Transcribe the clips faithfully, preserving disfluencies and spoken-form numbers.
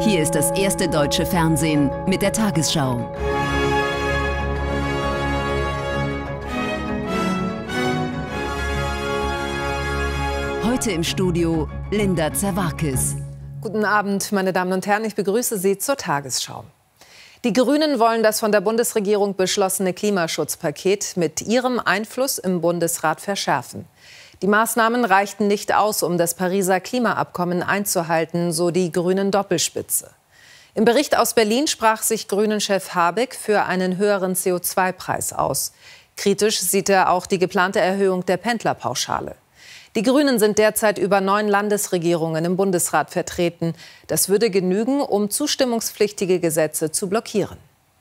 Hier ist das erste deutsche Fernsehen mit der Tagesschau. Heute im Studio Linda Zerwakis. Guten Abend, meine Damen und Herren. Ich begrüße Sie zur Tagesschau. Die Grünen wollen das von der Bundesregierung beschlossene Klimaschutzpaket mit ihrem Einfluss im Bundesrat verschärfen. Die Maßnahmen reichten nicht aus, um das Pariser Klimaabkommen einzuhalten, so die grünen Doppelspitze. Im Bericht aus Berlin sprach sich Grünen-Chef Habeck für einen höheren C O zwei Preis aus. Kritisch sieht er auch die geplante Erhöhung der Pendlerpauschale. Die Grünen sind derzeit über neun Landesregierungen im Bundesrat vertreten. Das würde genügen, um zustimmungspflichtige Gesetze zu blockieren.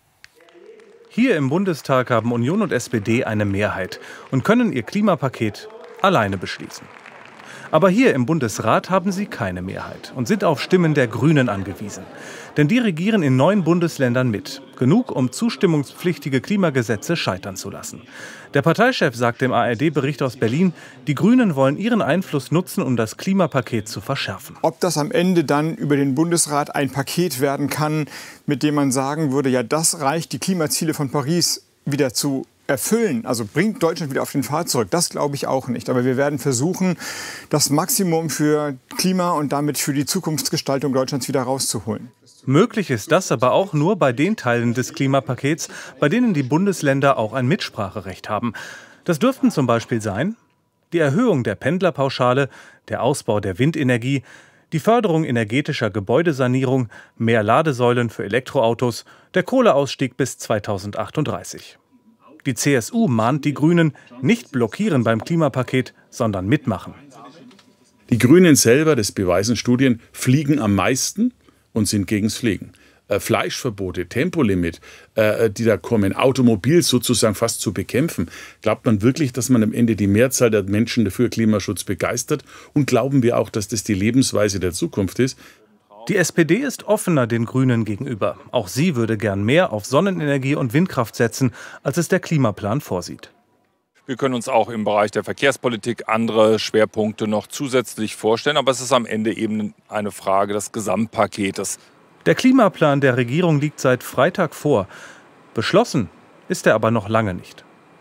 Hier im Bundestag haben Union und S P D eine Mehrheit und können ihr Klimapaket alleine beschließen. Aber hier im Bundesrat haben sie keine Mehrheit und sind auf Stimmen der Grünen angewiesen. Denn die regieren in neun Bundesländern mit. Genug, um zustimmungspflichtige Klimagesetze scheitern zu lassen. Der Parteichef sagt im A R D-Bericht aus Berlin, die Grünen wollen ihren Einfluss nutzen, um das Klimapaket zu verschärfen. Ob das am Ende dann über den Bundesrat ein Paket werden kann, mit dem man sagen würde, ja, das reicht, die Klimaziele von Paris wieder zu erfüllen, also bringt Deutschland wieder auf den Pfad zurück, das glaube ich auch nicht. Aber wir werden versuchen, das Maximum für Klima und damit für die Zukunftsgestaltung Deutschlands wieder rauszuholen. Möglich ist das aber auch nur bei den Teilen des Klimapakets, bei denen die Bundesländer auch ein Mitspracherecht haben. Das dürften zum Beispiel sein die Erhöhung der Pendlerpauschale, der Ausbau der Windenergie, die Förderung energetischer Gebäudesanierung, mehr Ladesäulen für Elektroautos, der Kohleausstieg bis zweitausendachtunddreißig. Die C S U mahnt die Grünen, nicht blockieren beim Klimapaket, sondern mitmachen. Die Grünen selber, das beweisen Studien, fliegen am meisten und sind gegens Fliegen. Äh, Fleischverbote, Tempolimit, äh, die da kommen, Automobil sozusagen fast zu bekämpfen. Glaubt man wirklich, dass man am Ende die Mehrzahl der Menschen dafür Klimaschutz begeistert? Und glauben wir auch, dass das die Lebensweise der Zukunft ist? Die S P D ist offener den Grünen gegenüber. Auch sie würde gern mehr auf Sonnenenergie und Windkraft setzen, als es der Klimaplan vorsieht. Wir können uns auch im Bereich der Verkehrspolitik andere Schwerpunkte noch zusätzlich vorstellen. Aber es ist am Ende eben eine Frage des Gesamtpaketes. Der Klimaplan der Regierung liegt seit Freitag vor. Beschlossen ist er aber noch lange nicht.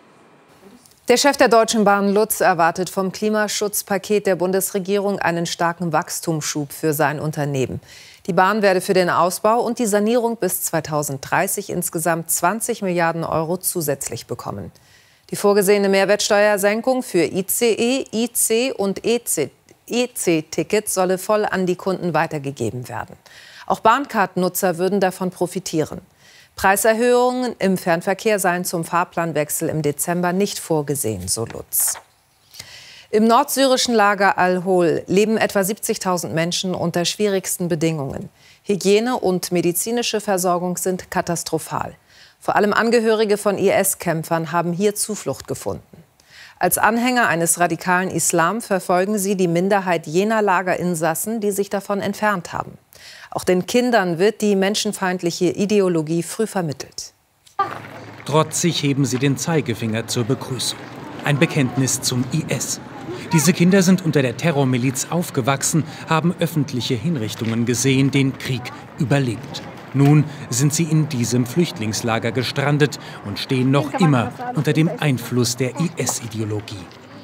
Der Chef der Deutschen Bahn, Lutz, erwartet vom Klimaschutzpaket der Bundesregierung einen starken Wachstumsschub für sein Unternehmen. Die Bahn werde für den Ausbau und die Sanierung bis zweitausenddreißig insgesamt zwanzig Milliarden Euro zusätzlich bekommen. Die vorgesehene Mehrwertsteuersenkung für I C E, I C und E C-Tickets solle voll an die Kunden weitergegeben werden. Auch Bahncard-Nutzer würden davon profitieren. Preiserhöhungen im Fernverkehr seien zum Fahrplanwechsel im Dezember nicht vorgesehen, so Lutz. Im nordsyrischen Lager Al-Hol leben etwa siebzigtausend Menschen unter schwierigsten Bedingungen. Hygiene und medizinische Versorgung sind katastrophal. Vor allem Angehörige von I S-Kämpfern haben hier Zuflucht gefunden. Als Anhänger eines radikalen Islam verfolgen sie die Minderheit jener Lagerinsassen, die sich davon entfernt haben. Auch den Kindern wird die menschenfeindliche Ideologie früh vermittelt. Trotzig heben sie den Zeigefinger zur Begrüßung. Ein Bekenntnis zum I S. Diese Kinder sind unter der Terrormiliz aufgewachsen, haben öffentliche Hinrichtungen gesehen, den Krieg überlebt. Nun sind sie in diesem Flüchtlingslager gestrandet und stehen noch immer unter dem Einfluss der I S-Ideologie.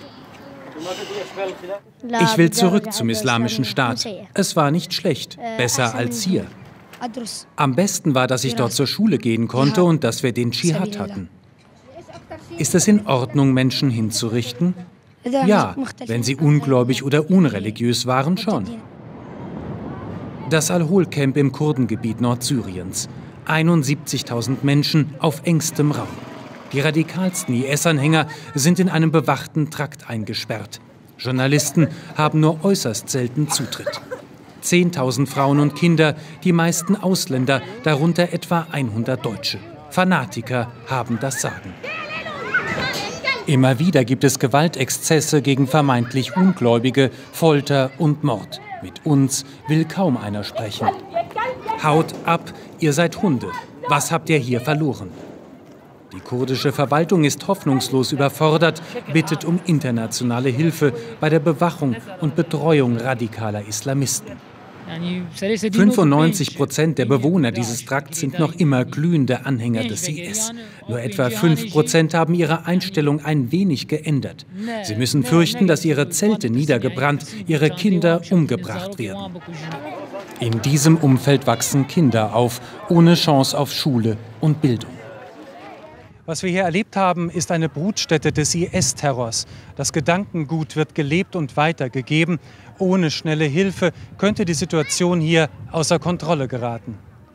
Ich will zurück zum Islamischen Staat. Es war nicht schlecht, besser als hier. Am besten war, dass ich dort zur Schule gehen konnte und dass wir den Dschihad hatten. Ist es in Ordnung, Menschen hinzurichten? Ja, wenn sie ungläubig oder unreligiös waren, schon. Das Al-Hol-Camp im Kurdengebiet Nordsyriens. einundsiebzigtausend Menschen auf engstem Raum. Die radikalsten I S-Anhänger sind in einem bewachten Trakt eingesperrt. Journalisten haben nur äußerst selten Zutritt. Zehntausend Frauen und Kinder, die meisten Ausländer, darunter etwa hundert Deutsche. Fanatiker haben das Sagen. Immer wieder gibt es Gewaltexzesse gegen vermeintlich Ungläubige, Folter und Mord. Mit uns will kaum einer sprechen. Haut ab, ihr seid Hunde. Was habt ihr hier verloren? Die kurdische Verwaltung ist hoffnungslos überfordert, bittet um internationale Hilfe bei der Bewachung und Betreuung radikaler Islamisten. fünfundneunzig Prozent der Bewohner dieses Trakts sind noch immer glühende Anhänger des I S. Nur etwa fünf Prozent haben ihre Einstellung ein wenig geändert. Sie müssen fürchten, dass ihre Zelte niedergebrannt, ihre Kinder umgebracht werden. In diesem Umfeld wachsen Kinder auf, ohne Chance auf Schule und Bildung. Was wir hier erlebt haben, ist eine Brutstätte des I S-Terrors. Das Gedankengut wird gelebt und weitergegeben. Ohne schnelle Hilfe könnte die Situation hier außer Kontrolle geraten.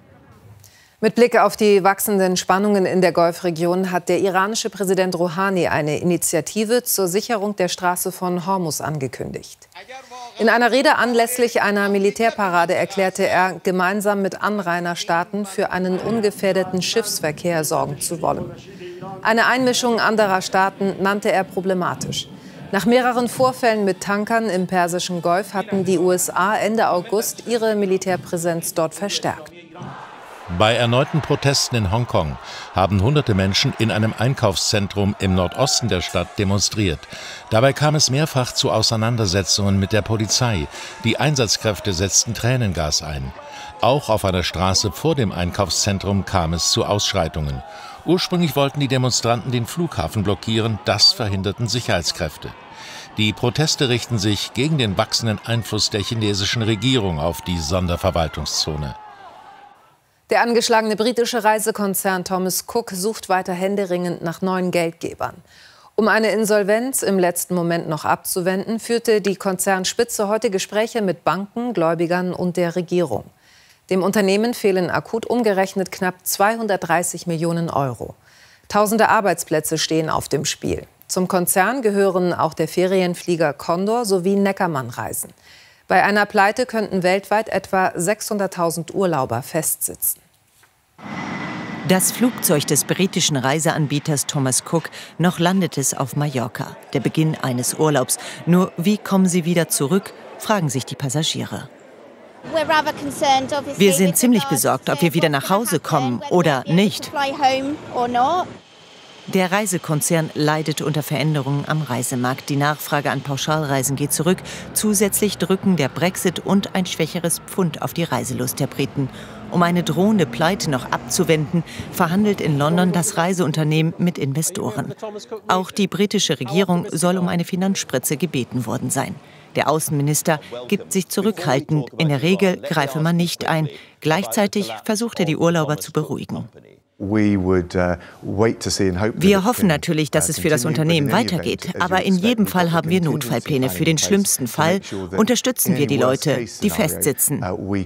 Mit Blick auf die wachsenden Spannungen in der Golfregion hat der iranische Präsident Rouhani eine Initiative zur Sicherung der Straße von Hormuz angekündigt. In einer Rede anlässlich einer Militärparade erklärte er, gemeinsam mit Anrainerstaaten für einen ungefährdeten Schiffsverkehr sorgen zu wollen. Eine Einmischung anderer Staaten nannte er problematisch. Nach mehreren Vorfällen mit Tankern im Persischen Golf hatten die U S A Ende August ihre Militärpräsenz dort verstärkt. Bei erneuten Protesten in Hongkong haben hunderte Menschen in einem Einkaufszentrum im Nordosten der Stadt demonstriert. Dabei kam es mehrfach zu Auseinandersetzungen mit der Polizei. Die Einsatzkräfte setzten Tränengas ein. Auch auf einer Straße vor dem Einkaufszentrum kam es zu Ausschreitungen. Ursprünglich wollten die Demonstranten den Flughafen blockieren, das verhinderten Sicherheitskräfte. Die Proteste richten sich gegen den wachsenden Einfluss der chinesischen Regierung auf die Sonderverwaltungszone. Der angeschlagene britische Reisekonzern Thomas Cook sucht weiter händeringend nach neuen Geldgebern. Um eine Insolvenz im letzten Moment noch abzuwenden, führte die Konzernspitze heute Gespräche mit Banken, Gläubigern und der Regierung. Dem Unternehmen fehlen akut umgerechnet knapp zweihundertdreißig Millionen Euro. Tausende Arbeitsplätze stehen auf dem Spiel. Zum Konzern gehören auch der Ferienflieger Condor sowie Neckermann-Reisen. Bei einer Pleite könnten weltweit etwa sechshunderttausend Urlauber festsitzen. Das Flugzeug des britischen Reiseanbieters Thomas Cook, noch landet es auf Mallorca. Der Beginn eines Urlaubs. Nur wie kommen sie wieder zurück, fragen sich die Passagiere. Wir sind ziemlich besorgt, ob wir wieder nach Hause kommen oder nicht. Der Reisekonzern leidet unter Veränderungen am Reisemarkt. Die Nachfrage an Pauschalreisen geht zurück. Zusätzlich drücken der Brexit und ein schwächeres Pfund auf die Reiselust der Briten. Um eine drohende Pleite noch abzuwenden, verhandelt in London das Reiseunternehmen mit Investoren. Auch die britische Regierung soll um eine Finanzspritze gebeten worden sein. Der Außenminister gibt sich zurückhaltend. In der Regel greife man nicht ein. Gleichzeitig versucht er, die Urlauber zu beruhigen. Wir hoffen natürlich, dass es für das Unternehmen weitergeht. Aber in jedem Fall haben wir Notfallpläne. Für den schlimmsten Fall unterstützen wir die Leute, die festsitzen.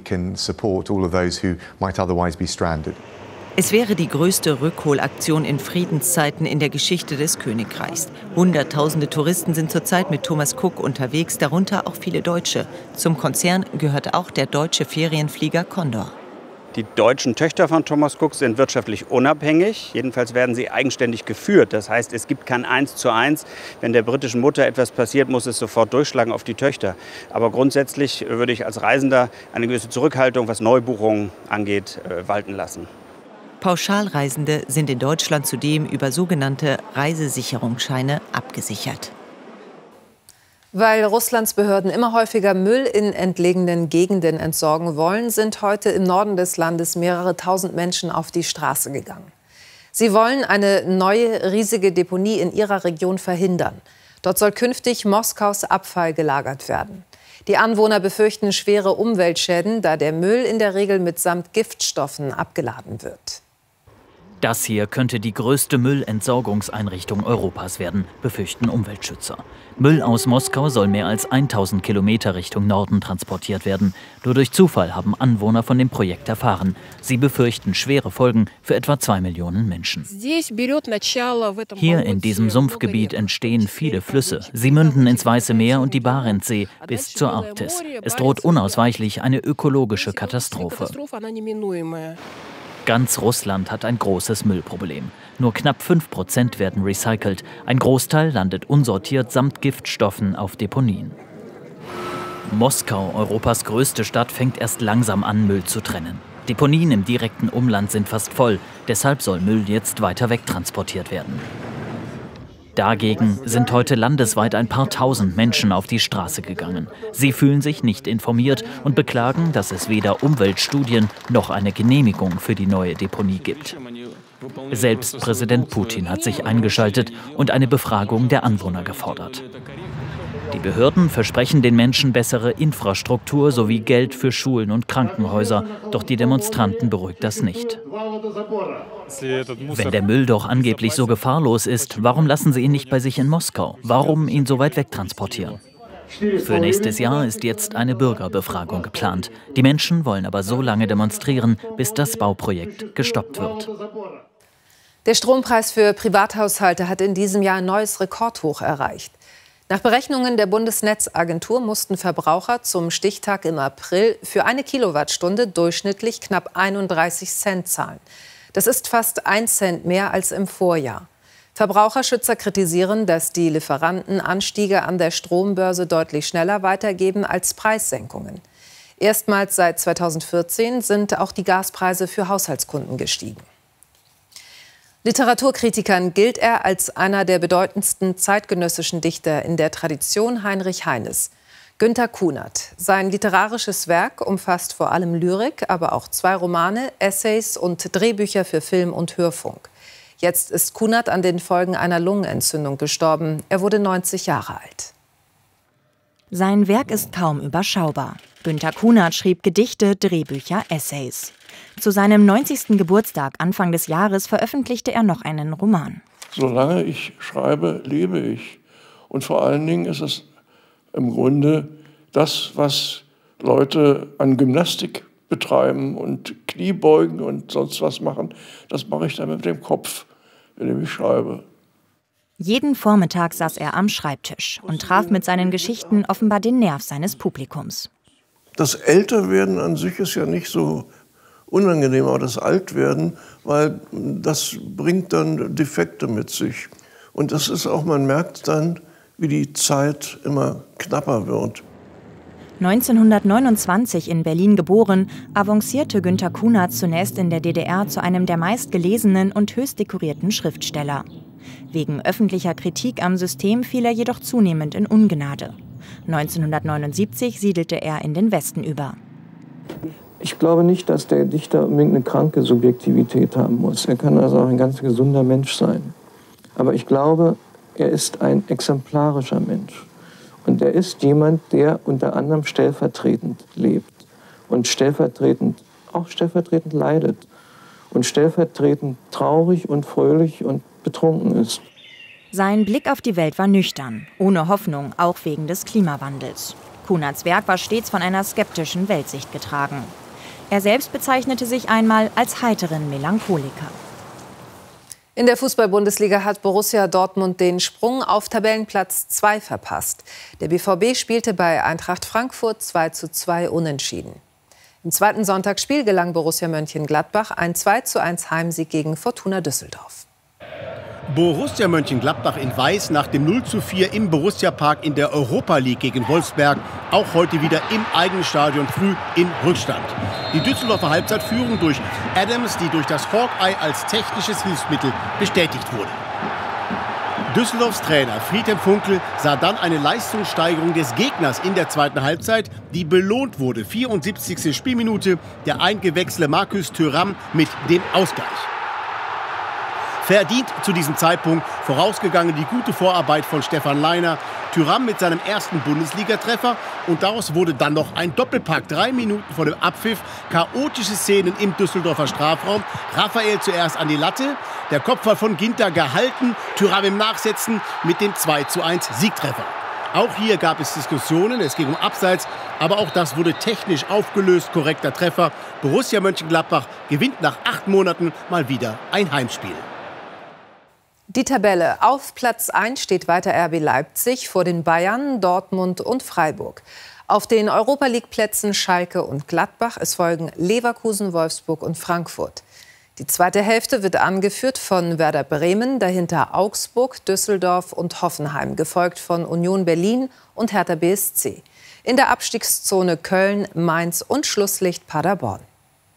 Es wäre die größte Rückholaktion in Friedenszeiten in der Geschichte des Königreichs. Hunderttausende Touristen sind zurzeit mit Thomas Cook unterwegs, darunter auch viele Deutsche. Zum Konzern gehört auch der deutsche Ferienflieger Condor. Die deutschen Töchter von Thomas Cook sind wirtschaftlich unabhängig. Jedenfalls werden sie eigenständig geführt. Das heißt, es gibt kein Eins zu eins. Wenn der britischen Mutter etwas passiert, muss es sofort durchschlagen auf die Töchter. Aber grundsätzlich würde ich als Reisender eine gewisse Zurückhaltung, was Neubuchungen angeht, walten lassen. Pauschalreisende sind in Deutschland zudem über sogenannte Reisesicherungsscheine abgesichert. Weil Russlands Behörden immer häufiger Müll in entlegenen Gegenden entsorgen wollen, sind heute im Norden des Landes mehrere tausend Menschen auf die Straße gegangen. Sie wollen eine neue riesige Deponie in ihrer Region verhindern. Dort soll künftig Moskaus Abfall gelagert werden. Die Anwohner befürchten schwere Umweltschäden, da der Müll in der Regel mitsamt Giftstoffen abgeladen wird. Das hier könnte die größte Müllentsorgungseinrichtung Europas werden, befürchten Umweltschützer. Müll aus Moskau soll mehr als tausend Kilometer Richtung Norden transportiert werden. Nur durch Zufall haben Anwohner von dem Projekt erfahren. Sie befürchten schwere Folgen für etwa zwei Millionen Menschen. Hier in diesem Sumpfgebiet entstehen viele Flüsse. Sie münden ins Weiße Meer und die Barentssee bis zur Arktis. Es droht unausweichlich eine ökologische Katastrophe. Ganz Russland hat ein großes Müllproblem. Nur knapp fünf Prozent werden recycelt. Ein Großteil landet unsortiert samt Giftstoffen auf Deponien. Moskau, Europas größte Stadt, fängt erst langsam an, Müll zu trennen. Deponien im direkten Umland sind fast voll. Deshalb soll Müll jetzt weiter weg transportiert werden. Dagegen sind heute landesweit ein paar tausend Menschen auf die Straße gegangen. Sie fühlen sich nicht informiert und beklagen, dass es weder Umweltstudien noch eine Genehmigung für die neue Deponie gibt. Selbst Präsident Putin hat sich eingeschaltet und eine Befragung der Anwohner gefordert. Die Behörden versprechen den Menschen bessere Infrastruktur sowie Geld für Schulen und Krankenhäuser. Doch die Demonstranten beruhigt das nicht. Wenn der Müll doch angeblich so gefahrlos ist, warum lassen sie ihn nicht bei sich in Moskau? Warum ihn so weit weg transportieren? Für nächstes Jahr ist jetzt eine Bürgerbefragung geplant. Die Menschen wollen aber so lange demonstrieren, bis das Bauprojekt gestoppt wird. Der Strompreis für Privathaushalte hat in diesem Jahr ein neues Rekordhoch erreicht. Nach Berechnungen der Bundesnetzagentur mussten Verbraucher zum Stichtag im April für eine Kilowattstunde durchschnittlich knapp einunddreißig Cent zahlen. Das ist fast ein Cent mehr als im Vorjahr. Verbraucherschützer kritisieren, dass die Lieferanten Anstiege an der Strombörse deutlich schneller weitergeben als Preissenkungen. Erstmals seit zweitausendvierzehn sind auch die Gaspreise für Haushaltskunden gestiegen. Literaturkritikern gilt er als einer der bedeutendsten zeitgenössischen Dichter in der Tradition Heinrich Heines. Günter Kunert. Sein literarisches Werk umfasst vor allem Lyrik, aber auch zwei Romane, Essays und Drehbücher für Film und Hörfunk. Jetzt ist Kunert an den Folgen einer Lungenentzündung gestorben. Er wurde neunzig Jahre alt. Sein Werk ist kaum überschaubar. Günter Kunert schrieb Gedichte, Drehbücher, Essays. Zu seinem neunzigsten Geburtstag Anfang des Jahres veröffentlichte er noch einen Roman. Solange ich schreibe, lebe ich. Und vor allen Dingen ist es im Grunde das, was Leute an Gymnastik betreiben und Kniebeugen und sonst was machen, das mache ich dann mit dem Kopf, indem ich schreibe. Jeden Vormittag saß er am Schreibtisch und traf mit seinen Geschichten offenbar den Nerv seines Publikums. Das Älterwerden an sich ist ja nicht so unangenehm, aber das Altwerden, weil das bringt dann Defekte mit sich. Und das ist auch, man merkt dann, wie die Zeit immer knapper wird. neunzehnhundertneunundzwanzig in Berlin geboren, avancierte Günter Kunert zunächst in der D D R zu einem der meistgelesenen und höchst dekorierten Schriftsteller. Wegen öffentlicher Kritik am System fiel er jedoch zunehmend in Ungnade. neunzehnhundertneunundsiebzig siedelte er in den Westen über. Ich glaube nicht, dass der Dichter unbedingt eine kranke Subjektivität haben muss. Er kann also auch ein ganz gesunder Mensch sein. Aber ich glaube, er ist ein exemplarischer Mensch. Und er ist jemand, der unter anderem stellvertretend lebt. Und stellvertretend, auch stellvertretend leidet. Und stellvertretend traurig und fröhlich und betrunken ist. Sein Blick auf die Welt war nüchtern, ohne Hoffnung, auch wegen des Klimawandels. Kunerts Werk war stets von einer skeptischen Weltsicht getragen. Er selbst bezeichnete sich einmal als heiteren Melancholiker. In der Fußball-Bundesliga hat Borussia Dortmund den Sprung auf Tabellenplatz zwei verpasst. Der B V B spielte bei Eintracht Frankfurt zwei zu zwei unentschieden. Im zweiten Sonntagsspiel gelang Borussia Mönchengladbach ein zwei zu eins Heimsieg gegen Fortuna Düsseldorf. Borussia Mönchengladbach in Weiß nach dem null zu vier im Borussia-Park in der Europa League gegen Wolfsberg. Auch heute wieder im eigenen Stadion früh in Rückstand. Die Düsseldorfer Halbzeitführung durch Adams, die durch das Hawkeye als technisches Hilfsmittel bestätigt wurde. Düsseldorfs Trainer Friedhelm Funkel sah dann eine Leistungssteigerung des Gegners in der zweiten Halbzeit, die belohnt wurde. vierundsiebzigste Spielminute, der eingewechselte Marcus Thuram mit dem Ausgleich. Verdient zu diesem Zeitpunkt, vorausgegangen die gute Vorarbeit von Stefan Leiner, Thuram mit seinem ersten Bundesligatreffer und daraus wurde dann noch ein Doppelpack. Drei Minuten vor dem Abpfiff, chaotische Szenen im Düsseldorfer Strafraum. Raphael zuerst an die Latte, der Kopfball von Ginter gehalten, Thuram im Nachsetzen mit dem zwei zu eins Siegtreffer. Auch hier gab es Diskussionen, es ging um Abseits, aber auch das wurde technisch aufgelöst, korrekter Treffer. Borussia Mönchengladbach gewinnt nach acht Monaten mal wieder ein Heimspiel. Die Tabelle: Auf Platz eins steht weiter R B Leipzig vor den Bayern, Dortmund und Freiburg. Auf den Europa-League-Plätzen Schalke und Gladbach. Es folgen Leverkusen, Wolfsburg und Frankfurt. Die zweite Hälfte wird angeführt von Werder Bremen, dahinter Augsburg, Düsseldorf und Hoffenheim, gefolgt von Union Berlin und Hertha B S C. In der Abstiegszone Köln, Mainz und Schlusslicht Paderborn.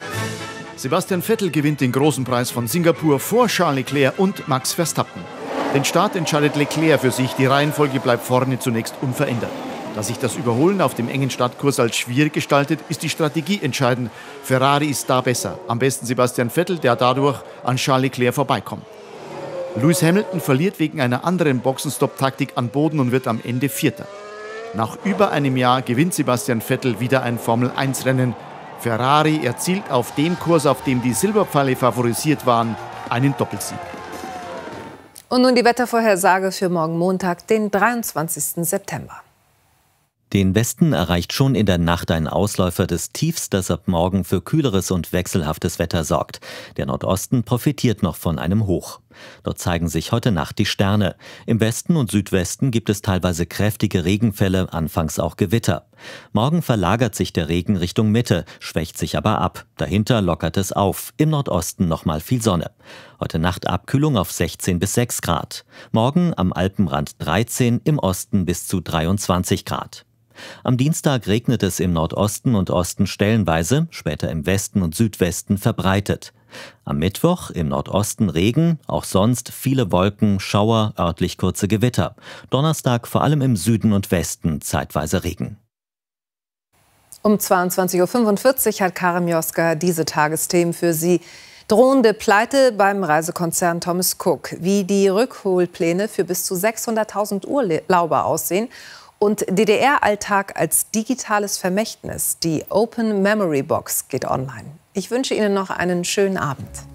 Sebastian Vettel gewinnt den großen Preis von Singapur vor Charles Leclerc und Max Verstappen. Den Start entscheidet Leclerc für sich. Die Reihenfolge bleibt vorne zunächst unverändert. Da sich das Überholen auf dem engen Startkurs als schwierig gestaltet, ist die Strategie entscheidend. Ferrari ist da besser. Am besten Sebastian Vettel, der dadurch an Charles Leclerc vorbeikommt. Lewis Hamilton verliert wegen einer anderen Boxenstopp-Taktik an Boden und wird am Ende Vierter. Nach über einem Jahr gewinnt Sebastian Vettel wieder ein Formel eins Rennen. Ferrari erzielt auf dem Kurs, auf dem die Silberpfeile favorisiert waren, einen Doppelsieg. Und nun die Wettervorhersage für morgen Montag, den dreiundzwanzigsten September. Den Westen erreicht schon in der Nacht ein Ausläufer des Tiefs, das ab morgen für kühleres und wechselhaftes Wetter sorgt. Der Nordosten profitiert noch von einem Hoch. Dort zeigen sich heute Nacht die Sterne. Im Westen und Südwesten gibt es teilweise kräftige Regenfälle, anfangs auch Gewitter. Morgen verlagert sich der Regen Richtung Mitte, schwächt sich aber ab. Dahinter lockert es auf. Im Nordosten nochmal viel Sonne. Heute Nacht Abkühlung auf sechzehn bis sechs Grad. Morgen am Alpenrand dreizehn, im Osten bis zu dreiundzwanzig Grad. Am Dienstag regnet es im Nordosten und Osten stellenweise, später im Westen und Südwesten verbreitet. Am Mittwoch im Nordosten Regen, auch sonst viele Wolken, Schauer, örtlich kurze Gewitter. Donnerstag vor allem im Süden und Westen zeitweise Regen. Um zweiundzwanzig Uhr fünfundvierzig hat Karin Mioska diese Tagesthemen für Sie. Drohende Pleite beim Reisekonzern Thomas Cook, wie die Rückholpläne für bis zu sechshunderttausend Urlauber aussehen und D D R-Alltag als digitales Vermächtnis. Die Open Memory Box geht online. Ich wünsche Ihnen noch einen schönen Abend.